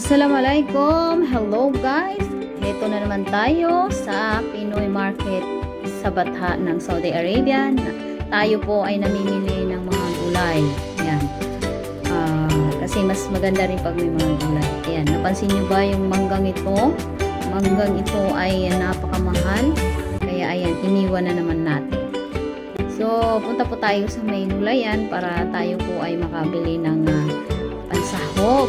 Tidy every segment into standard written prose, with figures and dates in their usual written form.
Assalamualaikum! Hello guys! Ito na naman tayo sa Pinoy Market sa Batha ng Saudi Arabia. Tayo po ay namimili ng mga gulay. Yan. Kasi mas maganda rin pag may mga gulay. Ayan. Napansin nyo ba yung manggang ito? Manggang ito ay napakamahal. Kaya ayan, iniwan na naman natin. So, punta po tayo sa may gulayan para tayo po ay makabili ng pansahog.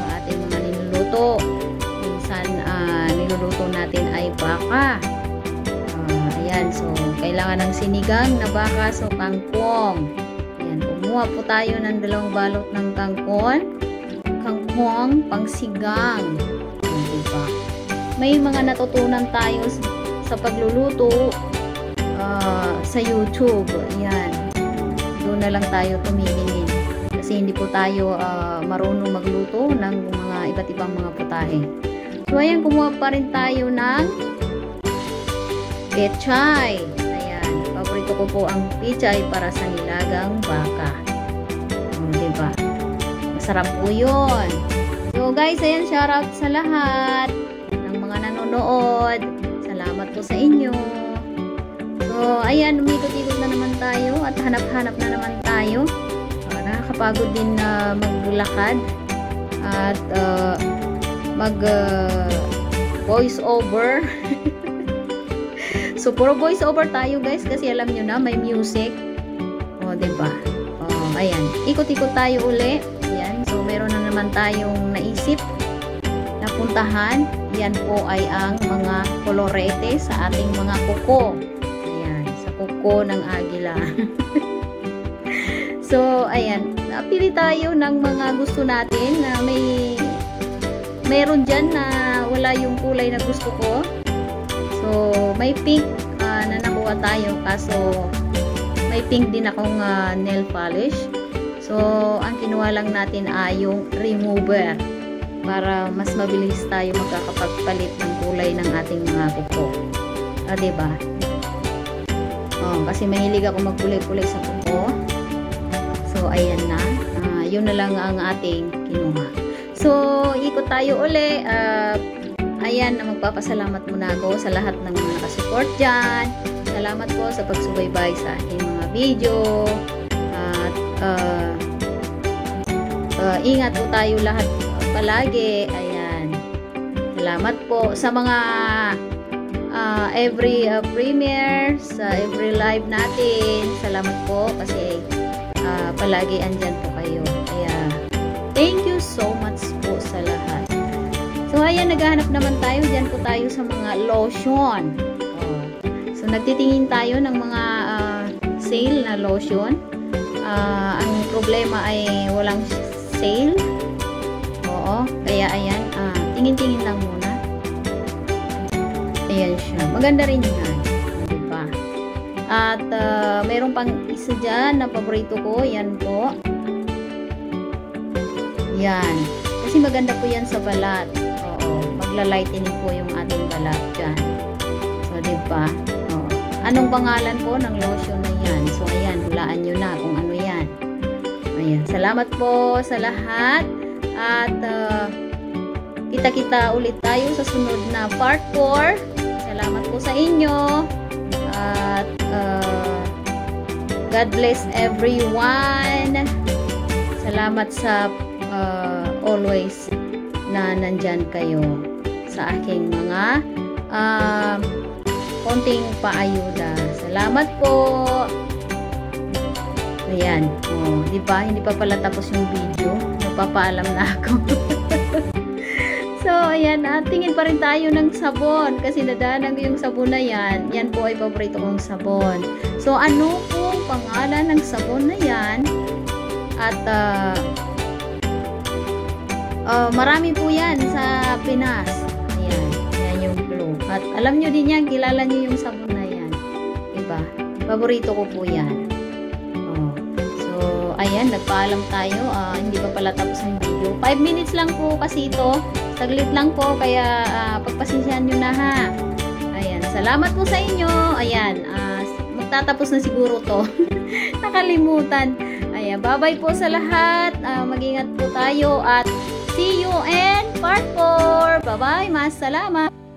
Minsan niluluto natin ay baka. Ayan, so kailangan ng sinigang na baka, so kangkong. Ayan, kumuha po tayo ng 2 balot ng kangkong pangsigang. Diba? May mga natutunan tayo sa pagluluto sa YouTube. Ayan, doon na lang tayo tumingin. Kasi hindi po tayo marunong magluto ng mga iba't ibang mga putahe. So ayan, kumuha pa rin tayo ng pechay. Ayan, paborito ko po ang pechay para sa nilagang baka. Diba? Masarap po yun. So guys, ayan, shoutout sa lahat ng mga nanonood. Salamat po sa inyo. So ayan, umikot-ikot na naman tayo at hanap-hanap na naman tayo. Nakakapagod din na maglakad at mag voice over. So puro voice over tayo guys kasi alam nyo na may music. Diba? Ayan, ikot-ikot tayo uli. Ayan, so meron na naman tayong naisip na puntahan. Yan po ay ang mga kolorete sa ating mga kuko. Ayan, sa kuko ng agila. So, ayan, napili tayo ng mga gusto natin na meron dyan na wala yung kulay na gusto ko. So, may pink na nakuha tayo, kaso may pink din akong nail polish. So, ang kinuha lang natin ay yung remover para mas mabilis tayo magkakapagpalit ng kulay ng ating mga kuko. Diba? Kasi mahilig ako magkulay-kulay sa kuko. So, ayan na. Yun na lang ang ating kinuha. So, ikot tayo uli. Ayan, magpapasalamat muna ako sa lahat ng mga nakasupport dyan. Salamat po sa pagsubaybay sa aking mga video. At, ingat po tayo lahat palagi. Ayan. Salamat po sa mga every premiere, sa every live natin. Salamat po kasi palagi andyan po kayo. Kaya, thank you so much po sa lahat. So, ayan, naghahanap naman tayo. Diyan po tayo sa mga lotion. So, nagtitingin tayo ng mga sale na lotion. Ang problema ay walang sale. Oo. Kaya, ayan, tingin-tingin lang muna. Ayan siya. Maganda rin yan. Diba? At mayroon pang isa dyan na paborito ko. Yan po. Yan. Kasi maganda po yan sa balat. Oo. Magla-lightening po yung ating balat dyan. So, diba? Oo. Anong pangalan po ng lotion na yan? So, ayan. Hulaan nyo na kung ano yan. Ayan. Salamat po sa lahat. At kita-kita ulit tayo sa sunod na part 4. Salamat po sa inyo. At God bless everyone. Salamat sa always na nandyan kayo sa aking mga konting paayuda. Salamat po. Ayan. Diba? Hindi pa pala tapos yung video. Nagpapaalam na ako. So, ayan, tingin pa rin tayo ng sabon kasi nadaanan ko yung sabon na yan. Yan po ay paborito kong sabon. So, ano pong pangalan ng sabon na yan? At, marami po yan sa Pinas. Ayan, yan yung blue. At alam nyo din yan, kilala nyo yung sabon na yan. Diba? Paborito ko po yan. So, ayan, nagpaalam tayo. Hindi pa pala tapos ang video. 5 minutes lang po kasi ito. Saglit lang po, kaya pagpasensyahan nyo na ha. Ayan, salamat po sa inyo. Ayan, magtatapos na siguro to. Nakalimutan. Ayan, bye-bye po sa lahat. Mag-ingat po tayo at see you in part Bye-bye. Masalama.